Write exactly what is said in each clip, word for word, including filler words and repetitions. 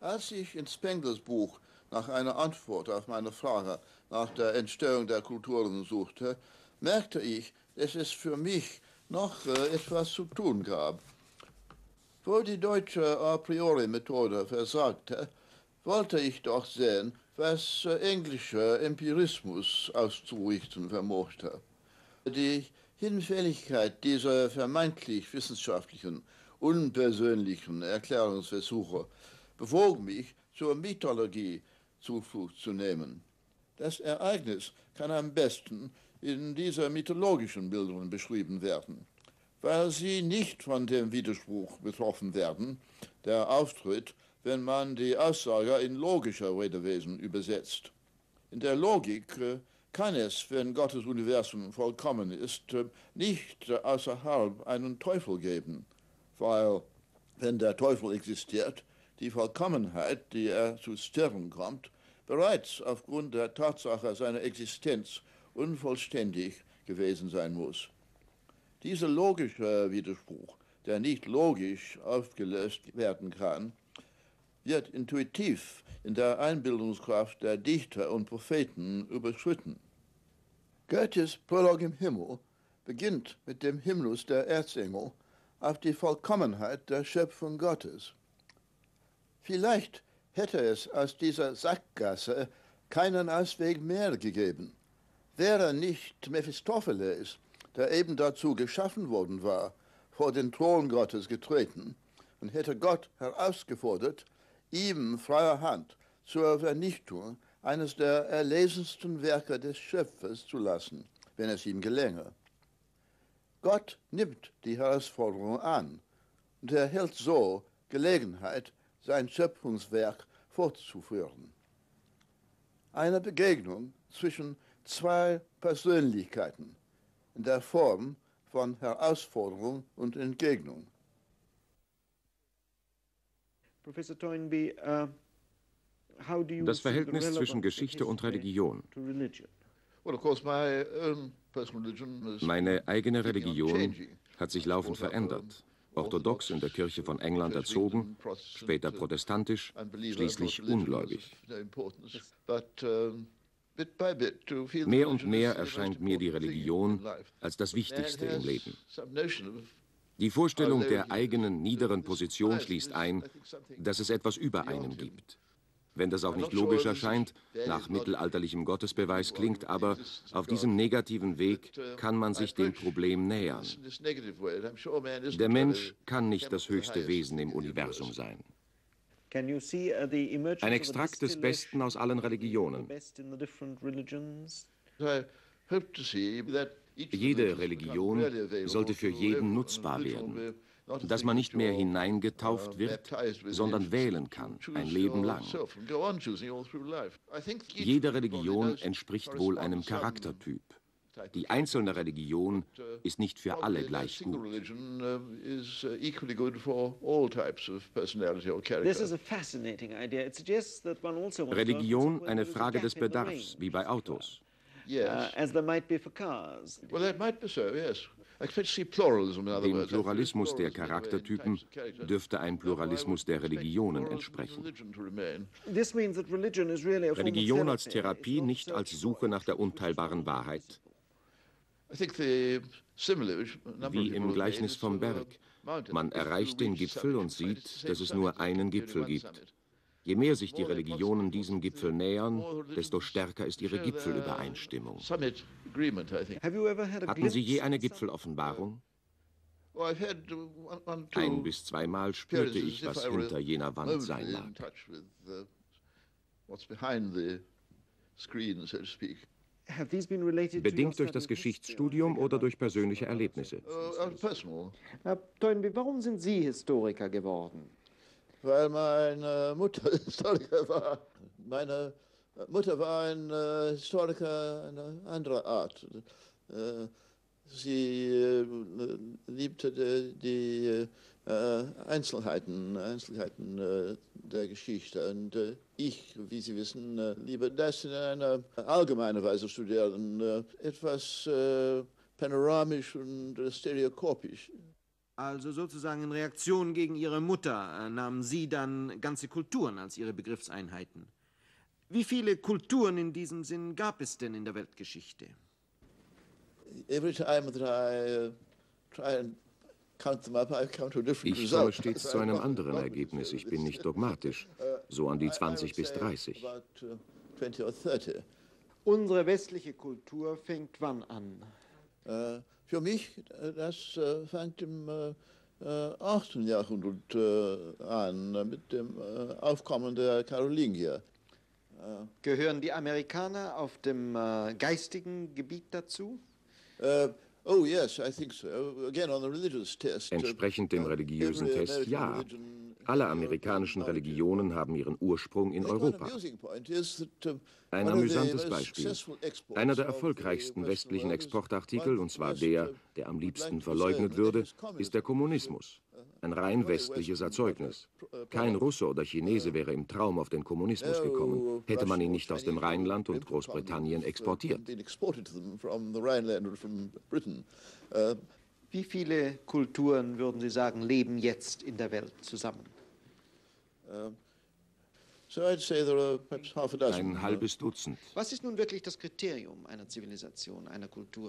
Als ich in Spenglers Buch nach einer Antwort auf meine Frage nach der Entstehung der Kulturen suchte, merkte ich, dass es für mich noch äh, etwas zu tun gab. Wo die deutsche A-priori-Methode versagte, wollte ich doch sehen, was äh, englischer Empirismus auszurichten vermochte. Die Hinfälligkeit dieser vermeintlich wissenschaftlichen, unpersönlichen Erklärungsversuche bewog mich, zur Mythologie Zuflucht zu nehmen. Das Ereignis kann am besten in dieser mythologischen Bildung beschrieben werden, weil sie nicht von dem Widerspruch betroffen werden, der auftritt, wenn man die Aussage in logischer Redewesen übersetzt. In der Logik äh, kann es, wenn Gottes Universum vollkommen ist, äh, nicht äh, außerhalb einen Teufel geben, weil, wenn der Teufel existiert, die Vollkommenheit, die er zu stören kommt, bereits aufgrund der Tatsache seiner Existenz unvollständig gewesen sein muss. Dieser logische Widerspruch, der nicht logisch aufgelöst werden kann, wird intuitiv in der Einbildungskraft der Dichter und Propheten überschritten. Goethes Prolog im Himmel beginnt mit dem Hymnus der Erzengel auf die Vollkommenheit der Schöpfung Gottes. Vielleicht hätte es aus dieser Sackgasse keinen Ausweg mehr gegeben. Wäre nicht Mephistopheles, der eben dazu geschaffen worden war, vor den Thron Gottes getreten und hätte Gott herausgefordert, ihm freier Hand zur Vernichtung eines der erlesensten Werke des Schöpfers zu lassen, wenn es ihm gelänge. Gott nimmt die Herausforderung an und erhält so Gelegenheit, sein Schöpfungswerk fortzuführen. Eine Begegnung zwischen zwei Persönlichkeiten in der Form von Herausforderung und Entgegnung. Professor Toynbee, uh, how do you Das see Verhältnis the zwischen relevance Geschichte of und history Religion. to religion? Well, of course, my own personal religion is Meine eigene keeping on Religion changing. hat sich laufend verändert. Orthodox in der Kirche von England erzogen, später protestantisch, schließlich ungläubig. Mehr und mehr erscheint mir die Religion als das Wichtigste im Leben. Die Vorstellung der eigenen niederen Position schließt ein, dass es etwas über einem gibt. Wenn das auch nicht logisch erscheint, nach mittelalterlichem Gottesbeweis klingt, aber auf diesem negativen Weg kann man sich dem Problem nähern. Der Mensch kann nicht das höchste Wesen im Universum sein. Ein Extrakt des Besten aus allen Religionen. Jede Religion sollte für jeden nutzbar werden, dass man nicht mehr hineingetauft wird, sondern wählen kann, ein Leben lang. Jede Religion entspricht wohl einem Charaktertyp. Die einzelne Religion ist nicht für alle gleich gut. Religion eine Frage des Bedarfs, wie bei Autos. Dem Pluralismus der Charaktertypen dürfte ein Pluralismus der Religionen entsprechen. Religion als Therapie, nicht als Suche nach der unteilbaren Wahrheit. Wie im Gleichnis vom Berg. Man erreicht den Gipfel und sieht, dass es nur einen Gipfel gibt. Je mehr sich die Religionen diesem Gipfel nähern, desto stärker ist ihre Gipfelübereinstimmung. Hatten Sie je eine Gipfeloffenbarung? Ein bis zweimal spürte ich, was hinter jener Wand sein mag. Bedingt durch das Geschichtsstudium oder durch persönliche Erlebnisse? Herr Toynbee, warum sind Sie Historiker geworden? Weil meine Mutter Historiker war. Meine Mutter war ein äh, Historiker einer anderen Art. Äh, sie äh, liebte die, die äh, Einzelheiten, Einzelheiten äh, der Geschichte. Und äh, ich, wie Sie wissen, äh, liebe das in einer allgemeinen Weise studieren, äh, etwas äh, panoramisch und stereoskopisch. Also sozusagen in Reaktion gegen Ihre Mutter nahmen Sie dann ganze Kulturen als Ihre Begriffseinheiten. Wie viele Kulturen in diesem Sinn gab es denn in der Weltgeschichte? Every time that I uh, try and count them up, I come to a different Ich komme stets zu einem anderen Ergebnis. Ich bin nicht dogmatisch. So an die zwanzig bis dreißig. Unsere westliche Kultur fängt wann an? Uh, für mich, das uh, fängt im uh, achten Jahrhundert uh, an, mit dem uh, Aufkommen der Karolingier. Uh, Gehören die Amerikaner auf dem uh, geistigen Gebiet dazu? Uh, oh yes, I think so. Again, on the religious test. Entsprechend dem religiösen Test, ja. Alle amerikanischen Religionen haben ihren Ursprung in Europa. Ein amüsantes Beispiel. Einer der erfolgreichsten westlichen Exportartikel, und zwar der, der am liebsten verleugnet würde, ist der Kommunismus. Ein rein westliches Erzeugnis. Kein Russe oder Chinese wäre im Traum auf den Kommunismus gekommen, hätte man ihn nicht aus dem Rheinland und Großbritannien exportiert. Wie viele Kulturen, würden Sie sagen, leben jetzt in der Welt zusammen? Ein halbes Dutzend. Was ist nun wirklich das Kriterium einer Zivilisation, einer Kultur?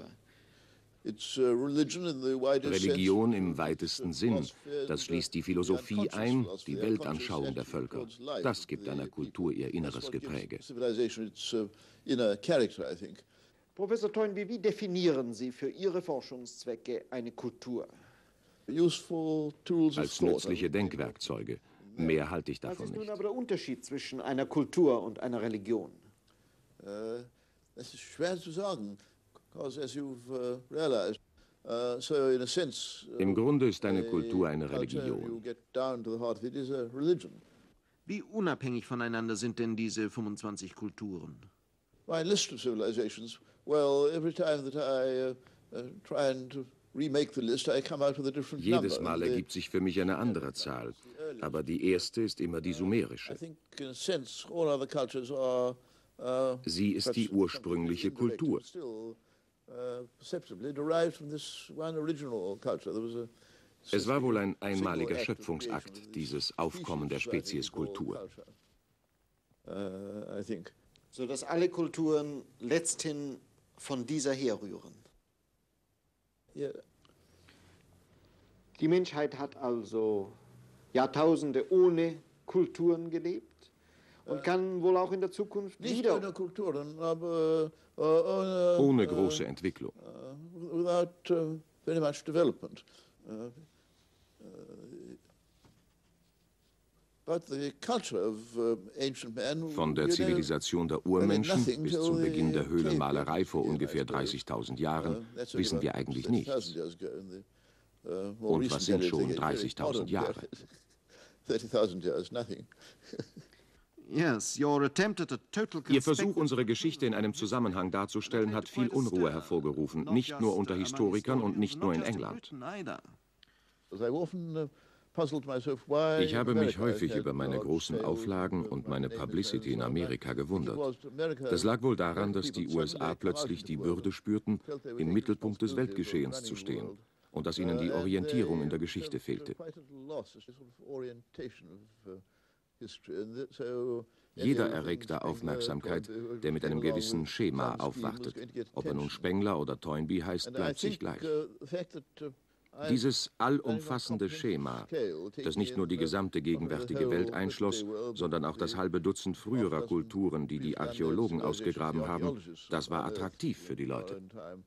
Religion im weitesten Sinn. Das schließt die Philosophie ein, die Weltanschauung der Völker. Das gibt einer Kultur ihr inneres Gepräge. Professor Toynbee, wie definieren Sie für Ihre Forschungszwecke eine Kultur? Als nützliche Denkwerkzeuge. Mehr halte ich davon nicht. Was ist nun aber der Unterschied zwischen einer Kultur und einer Religion? Das ist schwer zu sagen. Im Grunde ist eine Kultur eine Religion. Wie unabhängig voneinander sind denn diese fünfundzwanzig Kulturen? My list of civilizations, well, every time that I uh, uh, try and remake the list, I come out with a different number. Jedes Mal ergibt sich für mich eine andere Zahl, aber die erste ist immer die sumerische. I think, in a sense, all other cultures are, uh, Sie ist die ursprüngliche Kultur. Es war wohl ein einmaliger Schöpfungsakt, dieses Aufkommen der Spezies Kultur. So dass alle Kulturen letzthin von dieser herrühren. Die Menschheit hat also Jahrtausende ohne Kulturen gelebt und kann wohl auch in der Zukunft nicht wieder... ohne Kulturen, aber uh, ohne, ohne große Entwicklung. Uh, without uh, very much development. Uh, Von der Zivilisation der Urmenschen bis zum Beginn der Höhlenmalerei vor ungefähr dreißigtausend Jahren wissen wir eigentlich nichts. Und was sind schon dreißigtausend Jahre? Ihr Versuch, unsere Geschichte in einem Zusammenhang darzustellen, hat viel Unruhe hervorgerufen, nicht nur unter Historikern und nicht nur in England. Ich habe mich häufig über meine großen Auflagen und meine Publicity in Amerika gewundert. Das lag wohl daran, dass die U S A plötzlich die Bürde spürten, im Mittelpunkt des Weltgeschehens zu stehen und dass ihnen die Orientierung in der Geschichte fehlte. Jeder erregt da Aufmerksamkeit, der mit einem gewissen Schema aufwartet. Ob er nun Spengler oder Toynbee heißt, bleibt sich gleich. Dieses allumfassende Schema, das nicht nur die gesamte gegenwärtige Welt einschloss, sondern auch das halbe Dutzend früherer Kulturen, die die Archäologen ausgegraben haben, das war attraktiv für die Leute.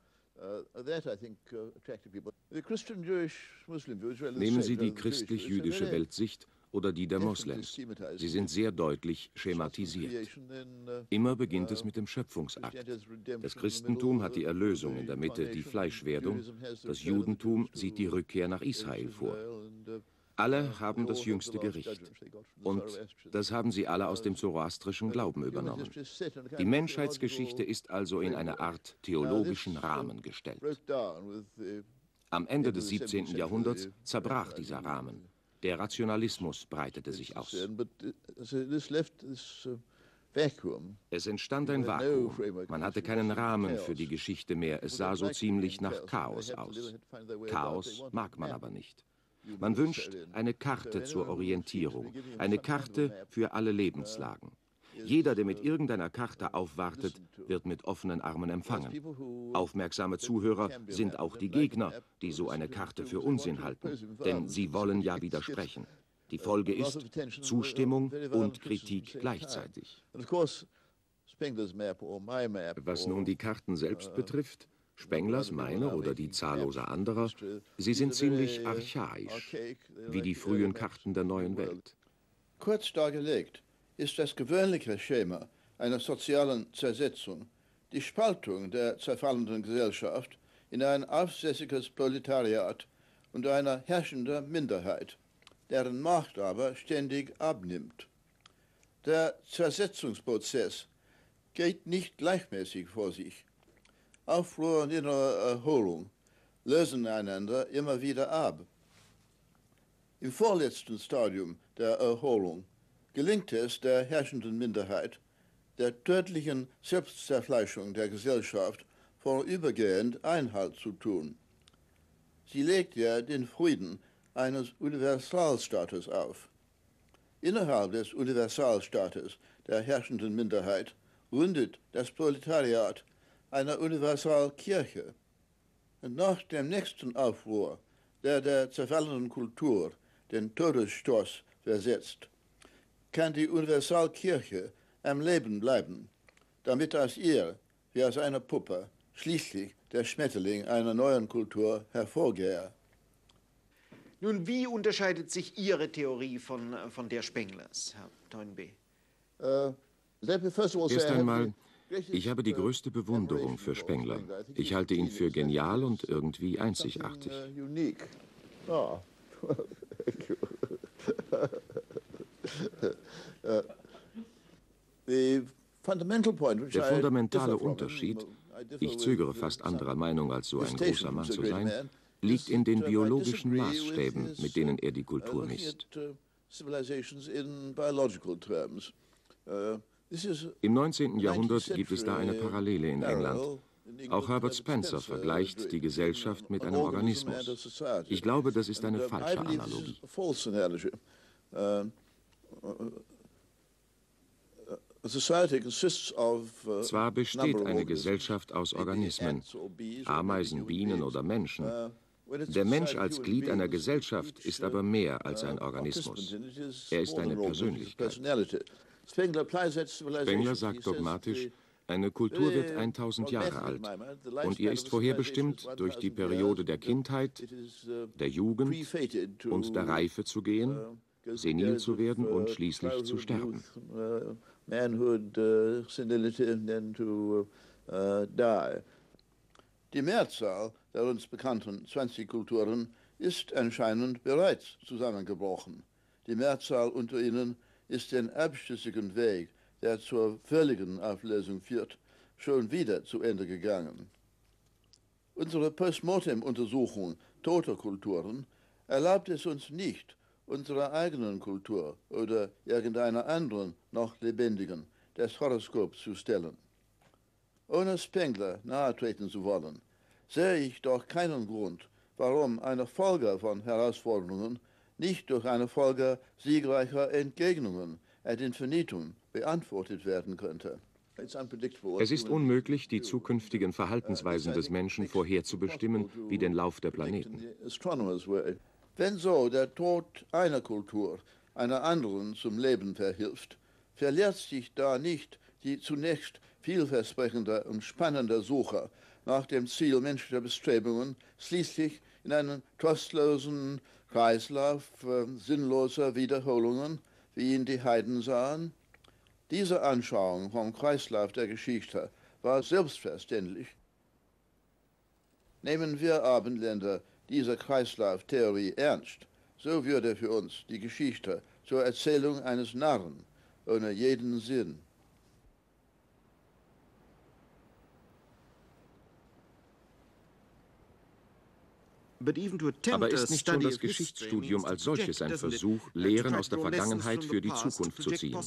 Nehmen Sie die christlich-jüdische Weltsicht oder die der Moslems. Sie sind sehr deutlich schematisiert. Immer beginnt es mit dem Schöpfungsakt. Das Christentum hat die Erlösung in der Mitte, die Fleischwerdung. Das Judentum sieht die Rückkehr nach Israel vor. Alle haben das jüngste Gericht. Und das haben sie alle aus dem zoroastrischen Glauben übernommen. Die Menschheitsgeschichte ist also in eine Art theologischen Rahmen gestellt. Am Ende des siebzehnten Jahrhunderts zerbrach dieser Rahmen. Der Rationalismus breitete sich aus. Es entstand ein Vakuum. Man hatte keinen Rahmen für die Geschichte mehr. Es sah so ziemlich nach Chaos aus. Chaos mag man aber nicht. Man wünscht eine Karte zur Orientierung, eine Karte für alle Lebenslagen. Jeder, der mit irgendeiner Karte aufwartet, wird mit offenen Armen empfangen. Aufmerksame Zuhörer sind auch die Gegner, die so eine Karte für Unsinn halten, denn sie wollen ja widersprechen. Die Folge ist Zustimmung und Kritik gleichzeitig. Was nun die Karten selbst betrifft, Spenglers, meine oder die zahlloser anderer, sie sind ziemlich archaisch, wie die frühen Karten der neuen Welt. Kurz dargelegt ist das gewöhnliche Schema einer sozialen Zersetzung die Spaltung der zerfallenden Gesellschaft in ein aufsässiges Proletariat und eine herrschende Minderheit, deren Macht aber ständig abnimmt. Der Zersetzungsprozess geht nicht gleichmäßig vor sich. Aufruhr und innere Erholung lösen einander immer wieder ab. Im vorletzten Stadium der Erholung gelingt es der herrschenden Minderheit, der tödlichen Selbstzerfleischung der Gesellschaft vorübergehend Einhalt zu tun. Sie legt ja den Frieden eines Universalstaates auf. Innerhalb des Universalstaates der herrschenden Minderheit gründet das Proletariat eine Universalkirche. Und nach dem nächsten Aufruhr, der der zerfallenen Kultur den Todesstoß versetzt, kann die Universalkirche am Leben bleiben, damit aus ihr, wie aus einer Puppe, schließlich der Schmetterling einer neuen Kultur hervorgehe. Nun, wie unterscheidet sich Ihre Theorie von, von der Spenglers, Herr Toynbee? Uh, Erst einmal, ich habe die größte Bewunderung für Spengler. Ich halte ihn für genial und irgendwie einzigartig. Der fundamentale Unterschied, ich zögere fast anderer Meinung als so ein großer Mann zu sein, liegt in den biologischen Maßstäben, mit denen er die Kultur misst. Im neunzehnten Jahrhundert gibt es da eine Parallele in England. Auch Herbert Spencer vergleicht die Gesellschaft mit einem Organismus. Ich glaube, das ist eine falsche Analogie. Zwar besteht eine Gesellschaft aus Organismen, Ameisen, Bienen oder Menschen. Der Mensch als Glied einer Gesellschaft ist aber mehr als ein Organismus. Er ist eine Persönlichkeit. Spengler sagt dogmatisch, eine Kultur wird tausend Jahre alt und ihr ist vorherbestimmt, durch die Periode der Kindheit, der Jugend und der Reife zu gehen, senil zu werden und schließlich zu sterben. Die Mehrzahl der uns bekannten zwanzig Kulturen ist anscheinend bereits zusammengebrochen. Die Mehrzahl unter ihnen ist den abschüssigen Weg, der zur völligen Auflösung führt, schon wieder zu Ende gegangen. Unsere Postmortem-Untersuchung toter Kulturen erlaubt es uns nicht, unserer eigenen Kultur oder irgendeiner anderen noch lebendigen das Horoskop zu stellen. Ohne Spengler nahetreten zu wollen, sehe ich doch keinen Grund, warum eine Folge von Herausforderungen nicht durch eine Folge siegreicher Entgegnungen ad infinitum beantwortet werden könnte. Es ist unmöglich, die zukünftigen Verhaltensweisen des Menschen vorherzubestimmen, wie den Lauf der Planeten. Wenn so der Tod einer Kultur einer anderen zum Leben verhilft, verliert sich da nicht die zunächst vielversprechende und spannende Suche nach dem Ziel menschlicher Bestrebungen schließlich in einen trostlosen Kreislauf äh, sinnloser Wiederholungen, wie ihn die Heiden sahen? Diese Anschauung vom Kreislauf der Geschichte war selbstverständlich. Nehmen wir Abendländer diese Kreislauftheorie ernst, so würde für uns die Geschichte zur Erzählung eines Narren ohne jeden Sinn. Aber ist nicht schon das Geschichtsstudium als solches ein Versuch, Lehren aus der Vergangenheit für die Zukunft zu ziehen?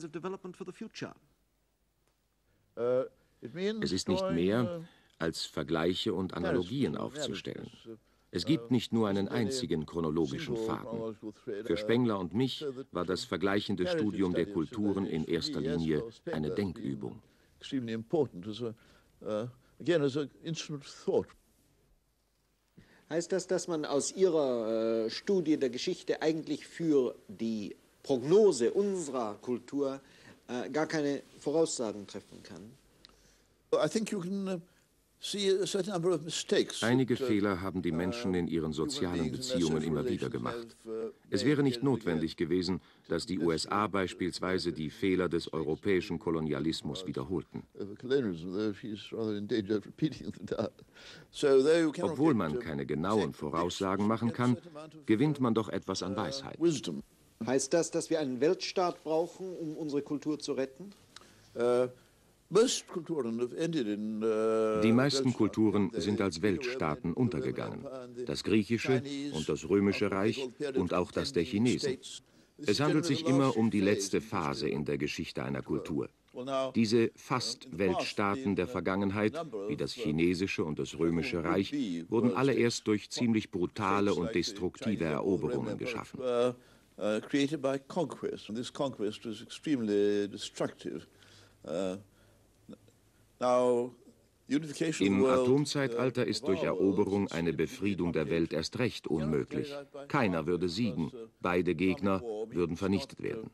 Es ist nicht mehr, als Vergleiche und Analogien aufzustellen. Es gibt nicht nur einen einzigen chronologischen Faden. Für Spengler und mich war das vergleichende Studium der Kulturen in erster Linie eine Denkübung. Heißt das, dass man aus Ihrer äh, Studie der Geschichte eigentlich für die Prognose unserer Kultur äh, gar keine Voraussagen treffen kann? I think you can, uh, Einige Fehler haben die Menschen in ihren sozialen Beziehungen immer wieder gemacht. Es wäre nicht notwendig gewesen, dass die U S A beispielsweise die Fehler des europäischen Kolonialismus wiederholten. Obwohl man keine genauen Voraussagen machen kann, gewinnt man doch etwas an Weisheit. Heißt das, dass wir einen Weltstaat brauchen, um unsere Kultur zu retten? Die meisten Kulturen sind als Weltstaaten untergegangen. Das griechische und das römische Reich und auch das der Chinesen. Es handelt sich immer um die letzte Phase in der Geschichte einer Kultur. Diese Fast-Weltstaaten der Vergangenheit, wie das chinesische und das römische Reich, wurden alle erst durch ziemlich brutale und destruktive Eroberungen geschaffen. Im Atomzeitalter ist durch Eroberung eine Befriedung der Welt erst recht unmöglich. Keiner würde siegen, beide Gegner würden vernichtet werden.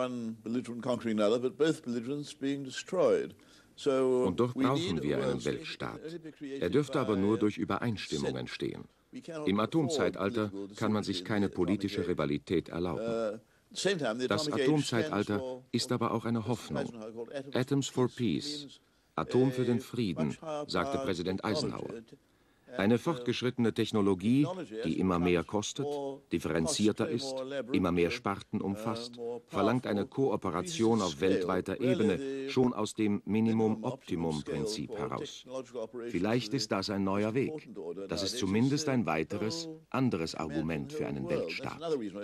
Und doch brauchen wir einen Weltstaat. Er dürfte aber nur durch Übereinstimmung entstehen. Im Atomzeitalter kann man sich keine politische Rivalität erlauben. Das Atomzeitalter ist aber auch eine Hoffnung. Atoms for Peace, Atom für den Frieden, sagte Präsident Eisenhower. Eine fortgeschrittene Technologie, die immer mehr kostet, differenzierter ist, immer mehr Sparten umfasst, verlangt eine Kooperation auf weltweiter Ebene, schon aus dem Minimum-Optimum-Prinzip heraus. Vielleicht ist das ein neuer Weg. Das ist zumindest ein weiteres, anderes Argument für einen Weltstaat.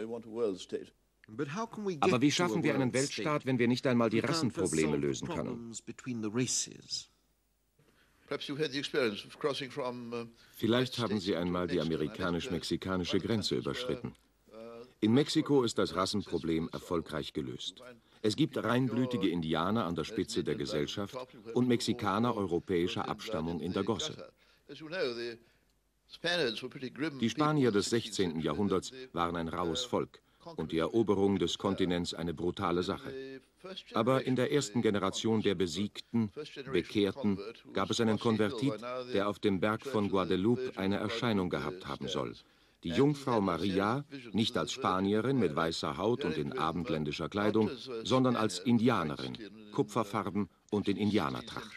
Aber wie schaffen wir einen Weltstaat, wenn wir nicht einmal die Rassenprobleme lösen können? Vielleicht haben Sie einmal die amerikanisch-mexikanische Grenze überschritten. In Mexiko ist das Rassenproblem erfolgreich gelöst. Es gibt reinblütige Indianer an der Spitze der Gesellschaft und Mexikaner europäischer Abstammung in der Gosse. Die Spanier des sechzehnten Jahrhunderts waren ein raues Volk und die Eroberung des Kontinents eine brutale Sache. Aber in der ersten Generation der Besiegten, Bekehrten, gab es einen Konvertit, der auf dem Berg von Guadeloupe eine Erscheinung gehabt haben soll. Die Jungfrau Maria, nicht als Spanierin mit weißer Haut und in abendländischer Kleidung, sondern als Indianerin, Kupferfarben und in Indianertracht.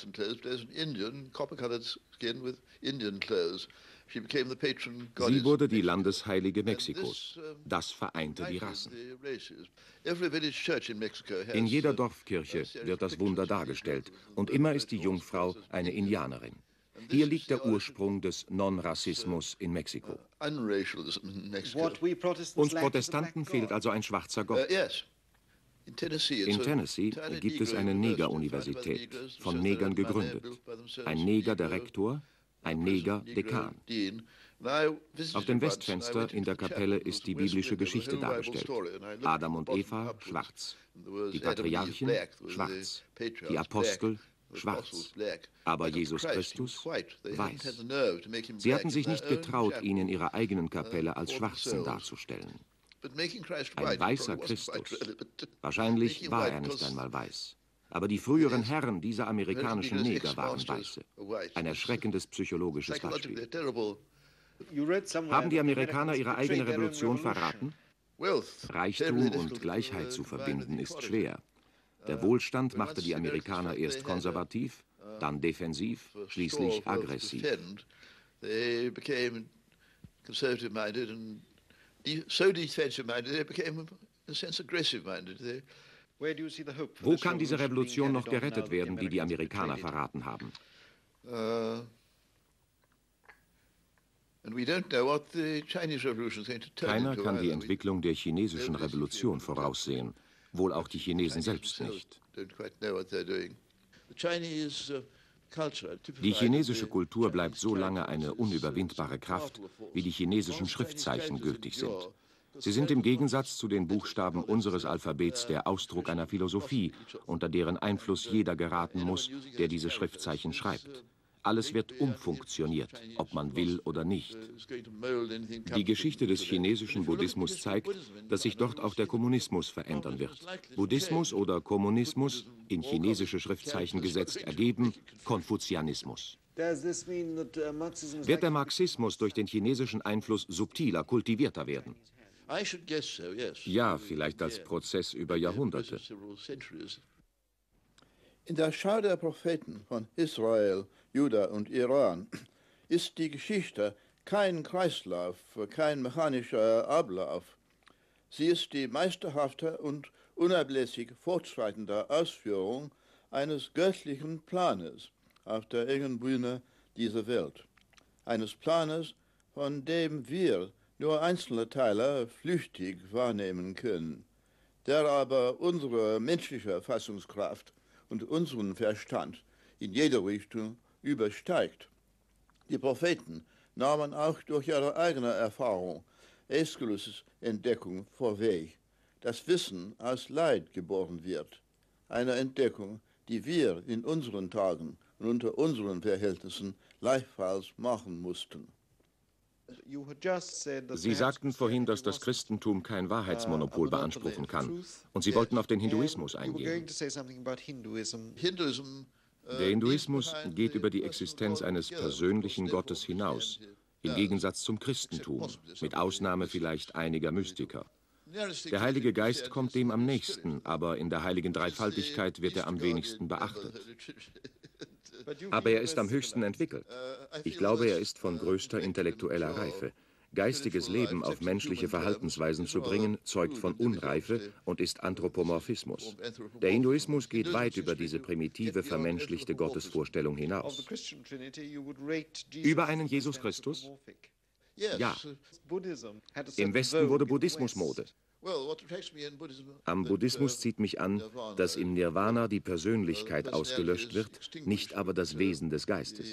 Sie wurde die Landesheilige Mexikos. Das vereinte die Rassen. In jeder Dorfkirche wird das Wunder dargestellt und immer ist die Jungfrau eine Indianerin. Hier liegt der Ursprung des Non-Rassismus in Mexiko. Uns Protestanten fehlt also ein schwarzer Gott. In Tennessee gibt es eine Neger-Universität, von Negern gegründet. Ein Neger der Rektor, ein Neger Dekan. Auf dem Westfenster in der Kapelle ist die biblische Geschichte dargestellt. Adam und Eva, schwarz. Die Patriarchen, schwarz. Die Apostel, schwarz. Aber Jesus Christus, weiß. Sie hatten sich nicht getraut, ihn in ihrer eigenen Kapelle als Schwarzen darzustellen. Ein weißer Christus. Wahrscheinlich war er nicht einmal weiß. Aber die früheren Herren dieser amerikanischen Neger waren Weiße. Ein erschreckendes psychologisches Beispiel. Haben die Amerikaner ihre eigene Revolution verraten? Reichtum und Gleichheit zu verbinden ist schwer. Der Wohlstand machte die Amerikaner erst konservativ, dann defensiv, schließlich aggressiv. Wo kann diese Revolution noch gerettet werden, die die Amerikaner verraten haben? Keiner kann die Entwicklung der chinesischen Revolution voraussehen, wohl auch die Chinesen selbst nicht. Die chinesische Kultur bleibt so lange eine unüberwindbare Kraft, wie die chinesischen Schriftzeichen gültig sind. Sie sind im Gegensatz zu den Buchstaben unseres Alphabets der Ausdruck einer Philosophie, unter deren Einfluss jeder geraten muss, der diese Schriftzeichen schreibt. Alles wird umfunktioniert, ob man will oder nicht. Die Geschichte des chinesischen Buddhismus zeigt, dass sich dort auch der Kommunismus verändern wird. Buddhismus oder Kommunismus, in chinesische Schriftzeichen gesetzt, ergeben Konfuzianismus. Wird der Marxismus durch den chinesischen Einfluss subtiler, kultivierter werden? Ja, vielleicht als Prozess über Jahrhunderte. In der Schau der Propheten von Israel, Juda und Iran ist die Geschichte kein Kreislauf, kein mechanischer Ablauf. Sie ist die meisterhafte und unablässig fortschreitende Ausführung eines göttlichen Planes auf der engen Bühne dieser Welt. Eines Planes, von dem wir nur einzelne Teile flüchtig wahrnehmen können, der aber unsere menschliche Fassungskraft und unseren Verstand in jeder Richtung übersteigt. Die Propheten nahmen auch durch ihre eigene Erfahrung Aeschylus' Entdeckung vorweg, dass Wissen aus Leid geboren wird, eine Entdeckung, die wir in unseren Tagen und unter unseren Verhältnissen gleichfalls machen mussten. Sie sagten vorhin, dass das Christentum kein Wahrheitsmonopol beanspruchen kann, und Sie wollten auf den Hinduismus eingehen. Der Hinduismus geht über die Existenz eines persönlichen Gottes hinaus, im Gegensatz zum Christentum, mit Ausnahme vielleicht einiger Mystiker. Der Heilige Geist kommt dem am nächsten, aber in der heiligen Dreifaltigkeit wird er am wenigsten beachtet. Aber er ist am höchsten entwickelt. Ich glaube, er ist von größter intellektueller Reife. Geistiges Leben auf menschliche Verhaltensweisen zu bringen, zeugt von Unreife und ist Anthropomorphismus. Der Hinduismus geht weit über diese primitive, vermenschlichte Gottesvorstellung hinaus. Über einen Jesus Christus? Ja. Im Westen wurde Buddhismus Mode. Am Buddhismus zieht mich an, dass im Nirvana die Persönlichkeit ausgelöscht wird, nicht aber das Wesen des Geistes.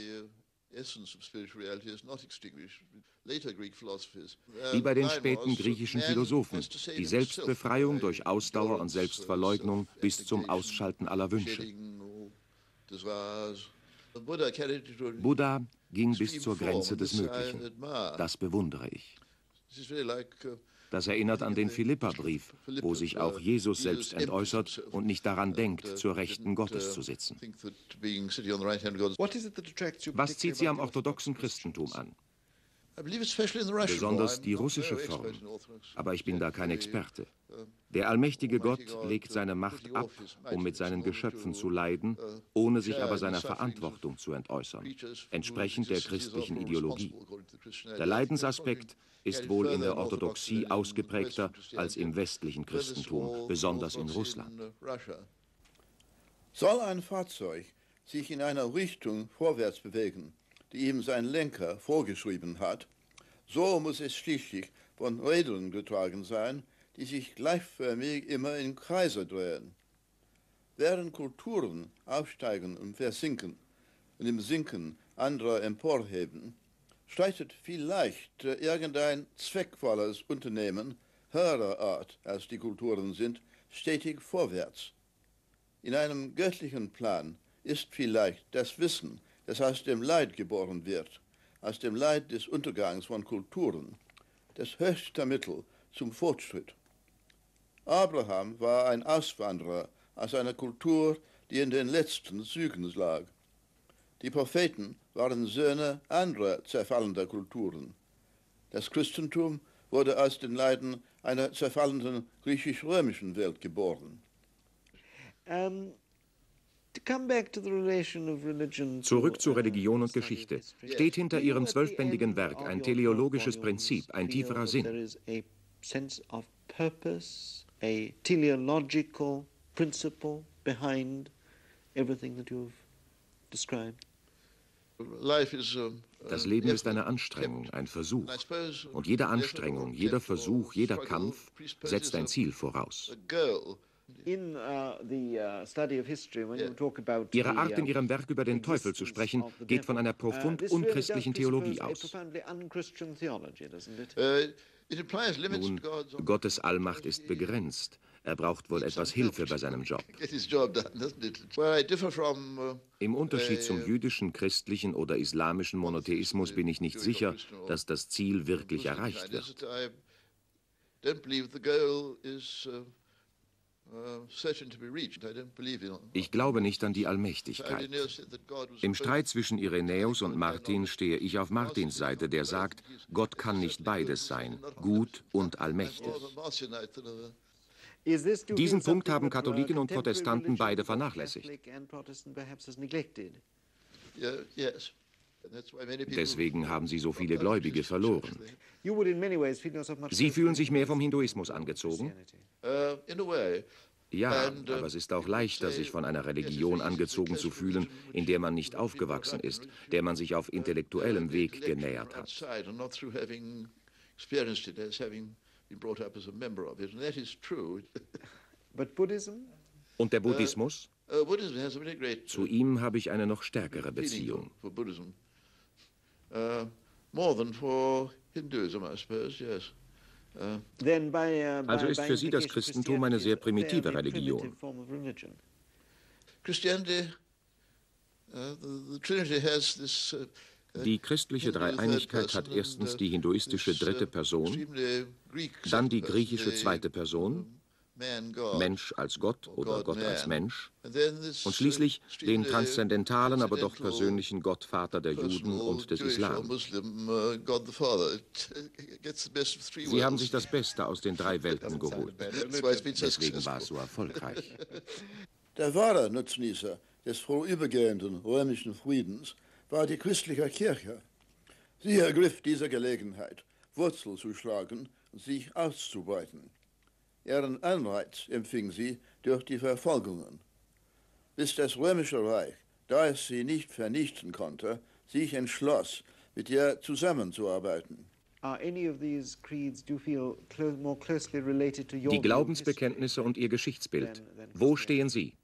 Wie bei den späten griechischen Philosophen, die Selbstbefreiung durch Ausdauer und Selbstverleugnung bis zum Ausschalten aller Wünsche. Buddha ging bis zur Grenze des Möglichen. Das bewundere ich. Das erinnert an den Philipperbrief, wo sich auch Jesus selbst entäußert und nicht daran denkt, zur Rechten Gottes zu sitzen. Was zieht Sie am orthodoxen Christentum an? Besonders die russische Form, aber ich bin da kein Experte. Der allmächtige Gott legt seine Macht ab, um mit seinen Geschöpfen zu leiden, ohne sich aber seiner Verantwortung zu entäußern, entsprechend der christlichen Ideologie. Der Leidensaspekt ist wohl in der Orthodoxie ausgeprägter als im westlichen Christentum, besonders in Russland. Soll ein Fahrzeug sich in einer Richtung vorwärts bewegen, die ihm sein Lenker vorgeschrieben hat, so muss es schließlich von Rädern getragen sein, die sich gleichförmig immer in Kreise drehen. Während Kulturen aufsteigen und versinken und im Sinken anderer emporheben, streitet vielleicht irgendein zweckvolles Unternehmen höherer Art, als die Kulturen sind, stetig vorwärts. In einem göttlichen Plan ist vielleicht das Wissen, das aus dem Leid geboren wird, aus dem Leid des Untergangs von Kulturen, das höchste Mittel zum Fortschritt. Abraham war ein Auswanderer aus einer Kultur, die in den letzten Zügen lag. Die Propheten waren Söhne anderer zerfallender Kulturen. Das Christentum wurde aus den Leiden einer zerfallenden griechisch-römischen Welt geboren. Um Zurück zu Religion und Geschichte. Steht hinter Ihrem zwölfbändigen Werk ein teleologisches Prinzip, ein tieferer Sinn? Das Leben ist eine Anstrengung, ein Versuch. Und jede Anstrengung, jeder Versuch, jeder Kampf setzt ein Ziel voraus. Ihre Art, in Ihrem Werk über den Teufel zu sprechen, geht von einer profund unchristlichen Theologie aus. Nun, Gottes Allmacht ist begrenzt. Er braucht wohl etwas Hilfe bei seinem Job. Im Unterschied zum jüdischen, christlichen oder islamischen Monotheismus bin ich nicht sicher, dass das Ziel wirklich erreicht wird. Ich glaube nicht an die Allmächtigkeit. Im Streit zwischen Irenäus und Martin stehe ich auf Martins Seite, der sagt, Gott kann nicht beides sein, gut und allmächtig. Diesen Punkt haben Katholiken und Protestanten beide vernachlässigt. Deswegen haben sie so viele Gläubige verloren. Sie fühlen sich mehr vom Hinduismus angezogen? Ja, aber es ist auch leichter, sich von einer Religion angezogen zu fühlen, in der man nicht aufgewachsen ist, der man sich auf intellektuellem Weg genähert hat. Und der Buddhismus? Zu ihm habe ich eine noch stärkere Beziehung. Also ist für Sie das Christentum eine sehr primitive Religion. Die christliche Dreieinigkeit hat erstens die hinduistische dritte Person, dann die griechische zweite Person, Mensch als Gott oder Gott als Mensch und schließlich den transzendentalen, aber doch persönlichen Gottvater der Juden und des Islam. Sie haben sich das Beste aus den drei Welten geholt. Deswegen war es so erfolgreich. Der wahre Nutznießer des vorübergehenden römischen Friedens war die christliche Kirche. Sie ergriff diese Gelegenheit, Wurzel zu schlagen und sich auszubreiten. Ihren Anreiz empfing sie durch die Verfolgungen, bis das Römische Reich, da es sie nicht vernichten konnte, sich entschloss, mit ihr zusammenzuarbeiten. Die Glaubensbekenntnisse und ihr Geschichtsbild. Wo stehen Sie?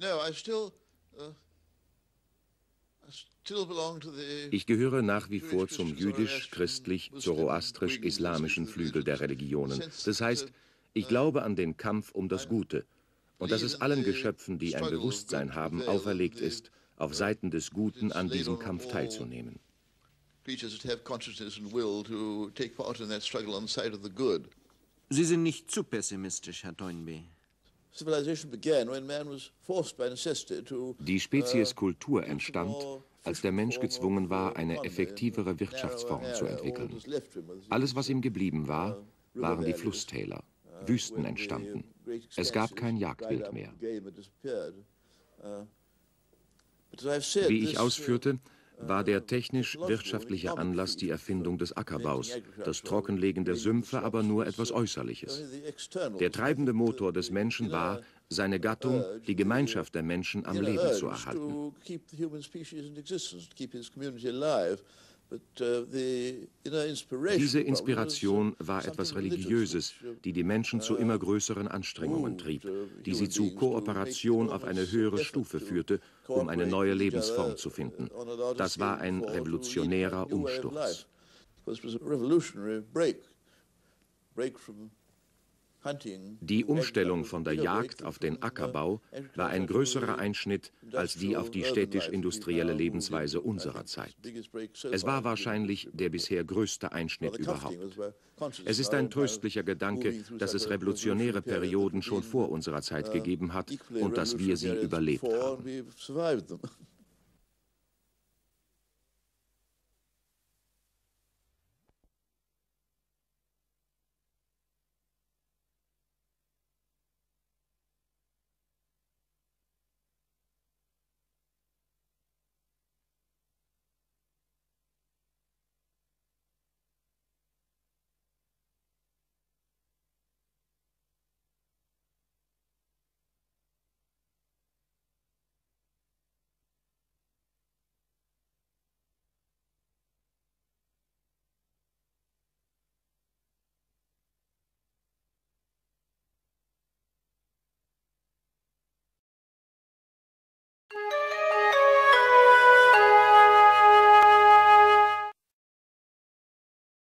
Ich gehöre nach wie vor zum jüdisch-christlich-zoroastrisch-islamischen Flügel der Religionen. Das heißt, ich glaube an den Kampf um das Gute und dass es allen Geschöpfen, die ein Bewusstsein haben, auferlegt ist, auf Seiten des Guten an diesem Kampf teilzunehmen. Sie sind nicht zu pessimistisch, Herr Toynbee. Die Spezies Kultur entstand, als der Mensch gezwungen war, eine effektivere Wirtschaftsform zu entwickeln. Alles, was ihm geblieben war, waren die Flusstäler. Wüsten entstanden. Es gab kein Jagdwild mehr. Wie ich ausführte, war der technisch-wirtschaftliche Anlass die Erfindung des Ackerbaus, das Trockenlegen der Sümpfe aber nur etwas Äußerliches. Der treibende Motor des Menschen war, seine Gattung, die Gemeinschaft der Menschen am Leben zu erhalten. Diese Inspiration war etwas Religiöses, die die Menschen zu immer größeren Anstrengungen trieb, die sie zu Kooperation auf eine höhere Stufe führte, um eine neue Lebensform zu finden. Das war ein revolutionärer Umsturz. Die Umstellung von der Jagd auf den Ackerbau war ein größerer Einschnitt als die auf die städtisch-industrielle Lebensweise unserer Zeit. Es war wahrscheinlich der bisher größte Einschnitt überhaupt. Es ist ein tröstlicher Gedanke, dass es revolutionäre Perioden schon vor unserer Zeit gegeben hat und dass wir sie überlebt haben.